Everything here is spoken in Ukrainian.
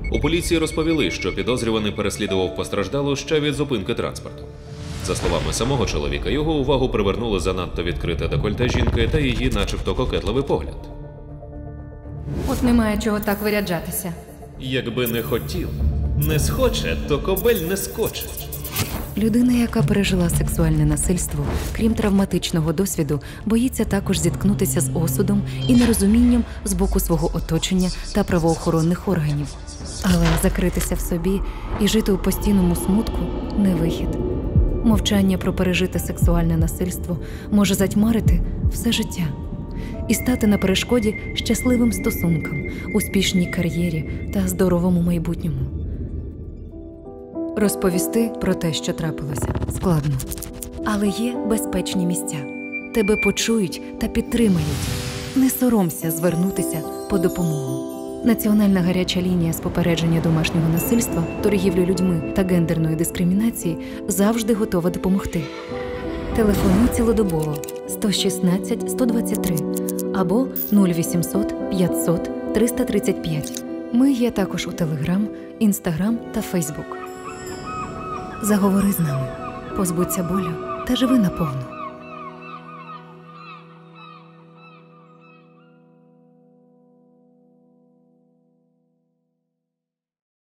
У поліції розповіли, що підозрюваний переслідував постраждалу ще від зупинки транспорту. За словами самого чоловіка, його увагу привернуло занадто відкрите декольте жінки та її начебто кокетливий погляд. От немає чого так виряджатися. Якби не хотів, не схоче, то кобель не скоче. Людина, яка пережила сексуальне насильство, крім травматичного досвіду, боїться також зіткнутися з осудом і нерозумінням з боку свого оточення та правоохоронних органів. Але закритися в собі і жити у постійному смутку – не вихід. Мовчання про пережите сексуальне насильство може затьмарити все життя і стати на перешкоді щасливим стосункам, успішній кар'єрі та здоровому майбутньому. Розповісти про те, що трапилося, складно. Але є безпечні місця. Тебе почують та підтримають. Не соромся звернутися по допомогу. Національна гаряча лінія з попередження домашнього насильства, торгівлі людьми та гендерної дискримінації завжди готова допомогти. Телефонуй цілодобово 116 123 або 0800 500 335. Ми є також у Телеграм, Інстаграм та Фейсбук. Заговори з нами, позбудься болю та живи наповну.